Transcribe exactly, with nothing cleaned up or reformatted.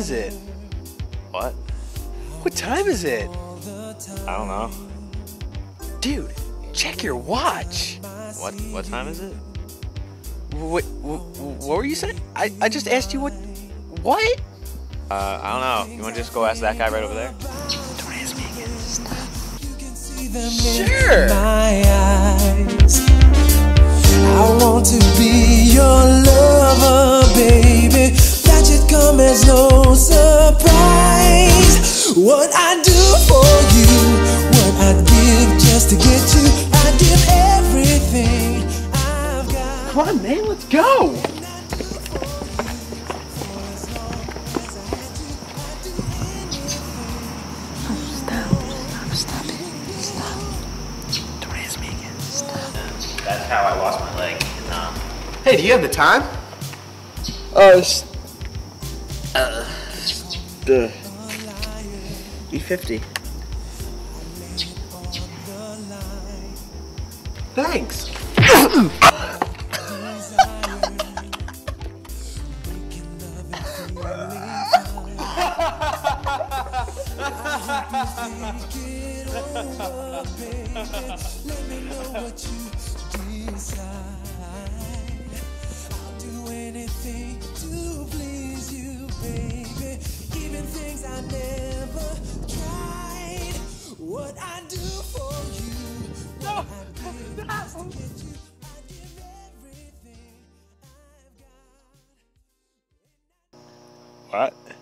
is it? What? What time is it? I don't know. Dude, check your watch. What what time is it? What, what, what were you saying? I, I just asked you what... What? Uh, I don't know. You want to just go ask that guy right over there? Don't ask me again. Stop. Sure. My eyes. I want to be your lover, baby. That should come as no surprise. What I do for you, what I'd give just to get you, I'd give everything I've got. Come on, man, let's go. That's how I lost my leg. Um, Hey, do you have the time? Uh, it's, uh, the E fifty. Thanks. Let me know what you decide. I'll do anything to please you, baby. Even things I never tried. What I do for you. What I give just to get you. I give everything I've got. what?